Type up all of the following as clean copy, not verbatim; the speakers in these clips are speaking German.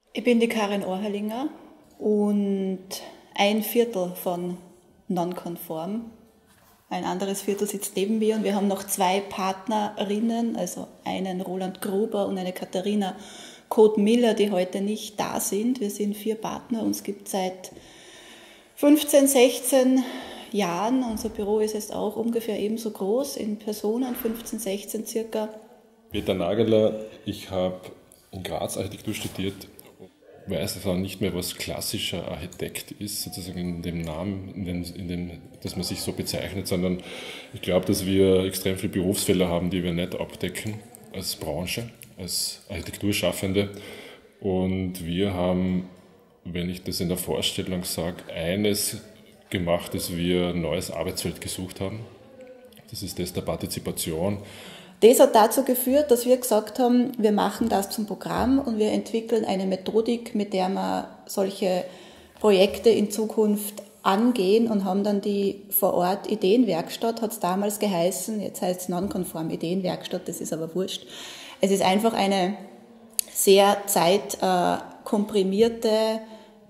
Ich bin die Karin Ohrhalinger und ein Viertel von Nonkonform. Ein anderes Viertel sitzt neben mir und wir haben noch zwei Partnerinnen, also einen Roland Gruber und eine Katharina Koth-Miller, die heute nicht da sind. Wir sind 4 Partner und es gibt seit 15, 16 Jahren. Unser Büro ist jetzt auch ungefähr ebenso groß in Personen, 15, 16 circa. Peter Nageler, ich habe in Graz Architektur studiert, weiß also nicht mehr, was klassischer Architekt ist, sozusagen in dem Namen, dass man sich so bezeichnet, sondern ich glaube, dass wir extrem viele Berufsfelder haben, die wir nicht abdecken als Branche, als Architekturschaffende. Und wir haben, wenn ich das in der Vorstellung sage, eines gemacht, dass wir ein neues Arbeitsfeld gesucht haben. Das ist das der Partizipation. Das hat dazu geführt, dass wir gesagt haben, wir machen das zum Programm und wir entwickeln eine Methodik, mit der wir solche Projekte in Zukunft angehen und haben dann die Vor-Ort-Ideenwerkstatt, hat es damals geheißen, jetzt heißt es Nonkonform Ideenwerkstatt, das ist aber wurscht. Es ist einfach eine sehr zeitkomprimierte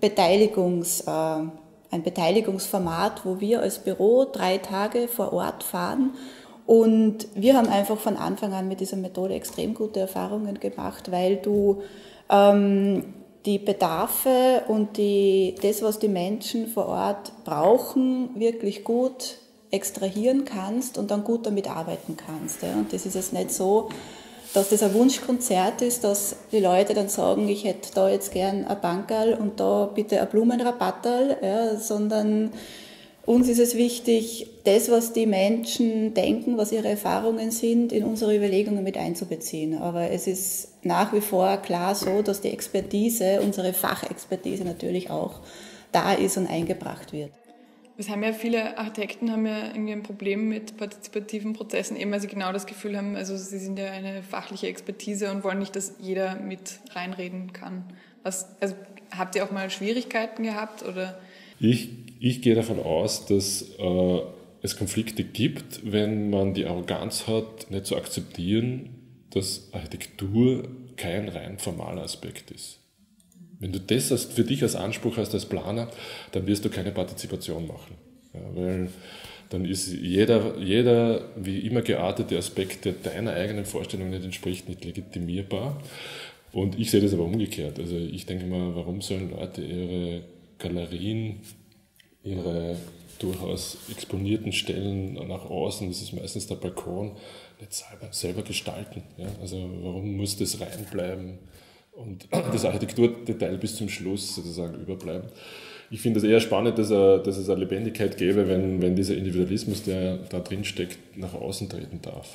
ein Beteiligungsformat, wo wir als Büro 3 Tage vor Ort fahren. Und wir haben einfach von Anfang an mit dieser Methode extrem gute Erfahrungen gemacht, weil du die Bedarfe und das, was die Menschen vor Ort brauchen, wirklich gut extrahieren kannst und dann gut damit arbeiten kannst. Ja. Und das ist jetzt nicht so, dass das ein Wunschkonzert ist, dass die Leute dann sagen, ich hätte da jetzt gern ein Bankerl und da bitte ein Blumenrabatterl, ja, sondern uns ist es wichtig, das, was die Menschen denken, was ihre Erfahrungen sind, in unsere Überlegungen mit einzubeziehen. Aber es ist nach wie vor klar so, dass die Expertise, unsere Fachexpertise natürlich auch da ist und eingebracht wird. Das haben ja viele Architekten haben ja irgendwie ein Problem mit partizipativen Prozessen, eben weil sie genau das Gefühl haben, also sie sind ja eine fachliche Expertise und wollen nicht, dass jeder mit reinreden kann. Also habt ihr auch mal Schwierigkeiten gehabt oder? Ich gehe davon aus, dass es Konflikte gibt, wenn man die Arroganz hat, nicht zu akzeptieren, dass Architektur kein rein formaler Aspekt ist. Wenn du das für dich als Anspruch hast als Planer, dann wirst du keine Partizipation machen. Ja, weil dann ist jeder wie immer geartete Aspekt, der deiner eigenen Vorstellung nicht entspricht, nicht legitimierbar. Und ich sehe das aber umgekehrt. Also ich denke mal, warum sollen Leute ihre Galerien, ihre durchaus exponierten Stellen nach außen, das ist meistens der Balkon, nicht selber gestalten. Ja? Also warum muss das reinbleiben und das Architekturdetail bis zum Schluss sozusagen überbleiben? Ich finde es eher spannend, dass es eine Lebendigkeit gäbe, wenn dieser Individualismus, der da drin steckt, nach außen treten darf.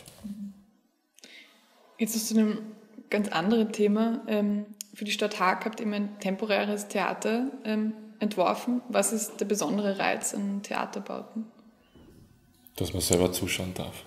Jetzt zu einem ganz anderen Thema. Für die Stadt Haag habt ihr ein temporäres Theater entworfen. Was ist der besondere Reiz an Theaterbauten? Dass man selber zuschauen darf.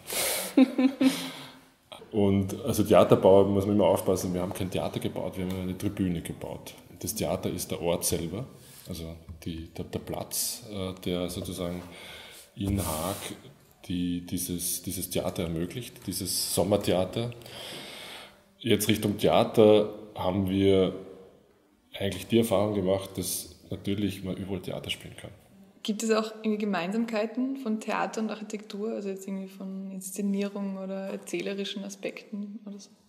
Und also Theaterbau muss man immer aufpassen, wir haben kein Theater gebaut, wir haben eine Tribüne gebaut. Das Theater ist der Ort selber, also der Platz, der sozusagen in Haag dieses Theater ermöglicht, dieses Sommertheater. Jetzt Richtung Theater haben wir eigentlich die Erfahrung gemacht, dass natürlich man überall Theater spielen kann. Gibt es auch irgendwie Gemeinsamkeiten von Theater und Architektur, also jetzt irgendwie von Inszenierung oder erzählerischen Aspekten oder so?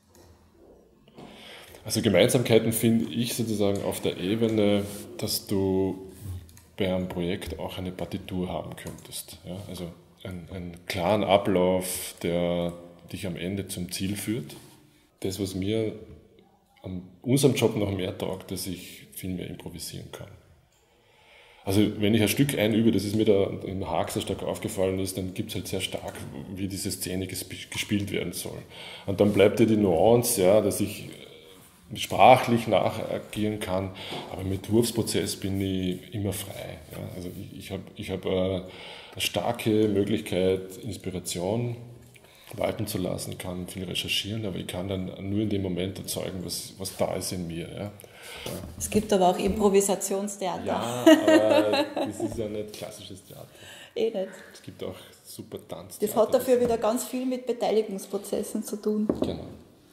Also Gemeinsamkeiten finde ich sozusagen auf der Ebene, dass du bei einem Projekt auch eine Partitur haben könntest. Ja? Also einen klaren Ablauf, der dich am Ende zum Ziel führt. Das, was mir an unserem Job noch mehr taugt, dass ich viel mehr improvisieren kann. Also wenn ich ein Stück einübe, das ist mir da in Haag sehr stark aufgefallen ist, dann gibt es halt sehr stark, wie diese Szene gespielt werden soll. Und dann bleibt dir die Nuance, ja, dass ich sprachlich nachagieren kann, aber im Entwurfsprozess bin ich immer frei. Ja. Also ich hab eine starke Möglichkeit, Inspiration walten zu lassen, kann viel recherchieren, aber ich kann dann nur in dem Moment erzeugen, was da ist in mir. Ja. Es gibt aber auch Improvisationstheater. Ja, aber das ist ja nicht klassisches Theater. Nicht. Es gibt auch super Tanztheater. Das hat dafür wieder ganz viel mit Beteiligungsprozessen zu tun. Genau.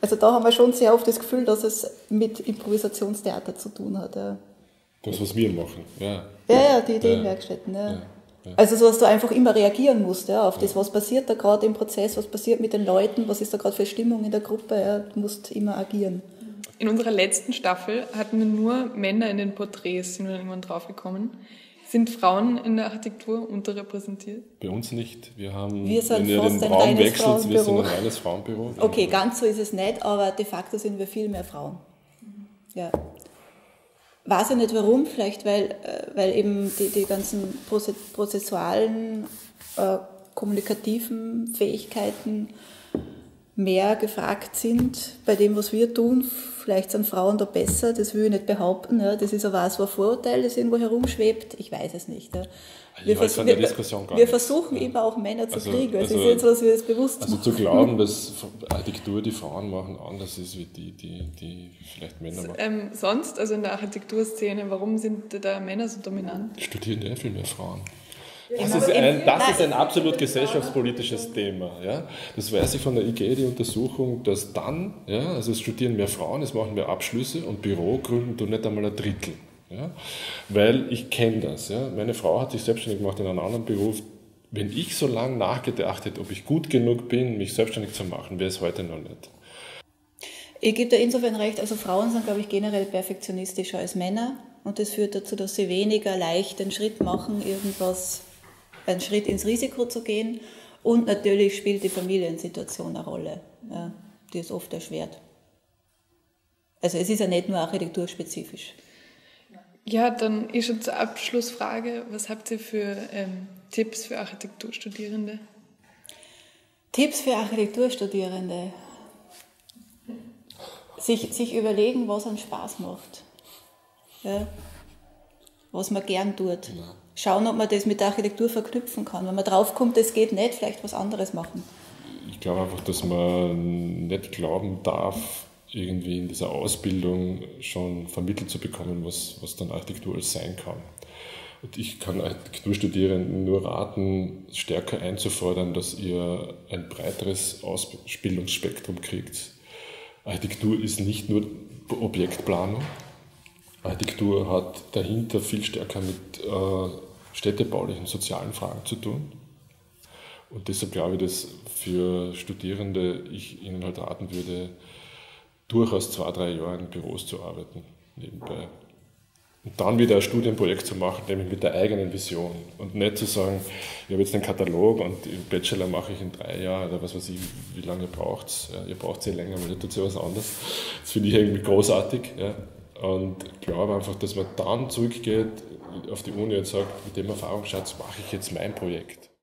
Also da haben wir schon sehr oft das Gefühl, dass es mit Improvisationstheater zu tun hat. Ja. Das, was wir machen, ja. Ja, die Ideenwerkstätten, ja. Also so, dass du einfach immer reagieren musst, ja, auf das, was passiert da gerade im Prozess, was passiert mit den Leuten, was ist da gerade für Stimmung in der Gruppe, ja, du musst immer agieren. In unserer letzten Staffel hatten wir nur Männer in den Porträts, sind wir dann irgendwann draufgekommen. Sind Frauen in der Architektur unterrepräsentiert? Bei uns nicht. Wir sind wenn ihr fast den ein Raum reines wechselt, wir sind Frauenbüro. ein reines Frauenbüro. Okay, ganz so ist es nicht, aber de facto sind wir viel mehr Frauen. Ja. Weiß ich nicht warum, vielleicht weil eben die ganzen prozessualen, kommunikativen Fähigkeiten mehr gefragt sind bei dem, was wir tun. Vielleicht sind Frauen da besser, das will ich nicht behaupten. Ja. Das ist aber auch so ein Vorurteil, das irgendwo herumschwebt. Ich weiß es nicht. Ja. Wir versuchen immer auch Männer zu kriegen. Also ist jetzt was wir das bewusst machen. Also zu glauben, dass Architektur die Frauen machen anders ist, wie die vielleicht Männer machen. Sonst, also in der Architekturszene, warum sind da Männer so dominant? Studieren ja viel mehr Frauen. Das ist ein absolut gesellschaftspolitisches Thema. Ja? Das weiß ich von der IG, die Untersuchung, dass dann, ja, also es studieren mehr Frauen, es machen mehr Abschlüsse und Büro gründen du nicht einmal ein Drittel. Ja? Weil ich kenne das. Ja? Meine Frau hat sich selbstständig gemacht in einem anderen Beruf. Wenn ich so lange nachgedacht hätte, ob ich gut genug bin, mich selbstständig zu machen, wäre es heute noch nicht. Ich gebe da insofern recht, also Frauen sind, glaube ich, generell perfektionistischer als Männer und das führt dazu, dass sie weniger leicht den Schritt machen, einen Schritt ins Risiko zu gehen. Und natürlich spielt die Familiensituation eine Rolle, ja, die ist oft erschwert. Also es ist ja nicht nur architekturspezifisch. Ja, dann ist schon zur Abschlussfrage, was habt ihr für Tipps für Architekturstudierende? Tipps für Architekturstudierende? Sich überlegen, was einem Spaß macht, ja, was man gern tut. Schauen, ob man das mit der Architektur verknüpfen kann. Wenn man draufkommt, das geht nicht, vielleicht was anderes machen. Ich glaube einfach, dass man nicht glauben darf, irgendwie in dieser Ausbildung schon vermittelt zu bekommen, was dann Architektur alles sein kann. Und ich kann Architekturstudierenden nur raten, stärker einzufordern, dass ihr ein breiteres Ausbildungsspektrum kriegt. Architektur ist nicht nur Objektplanung. Architektur hat dahinter viel stärker mit städtebaulichen, sozialen Fragen zu tun. Und deshalb glaube ich, dass für Studierende ich ihnen halt raten würde, durchaus 2-3 Jahre in Büros zu arbeiten, nebenbei. Und dann wieder ein Studienprojekt zu machen, nämlich mit der eigenen Vision. Und nicht zu sagen, ich habe jetzt einen Katalog und im Bachelor mache ich in 3 Jahren oder was weiß ich, wie lange braucht es. Ja, ihr braucht es länger, weil ihr tut ja was anderes. Das finde ich irgendwie großartig. Ja. Und ich glaube einfach, dass man dann zurückgeht auf die Uni und sagt, mit dem Erfahrungsschatz mache ich jetzt mein Projekt.